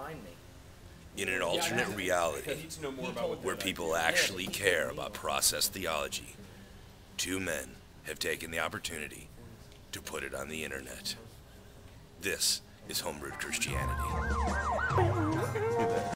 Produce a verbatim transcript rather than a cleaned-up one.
In an alternate reality, where people actually care about process theology, two men have taken the opportunity to put it on the internet. This is Homebrewed Christianity.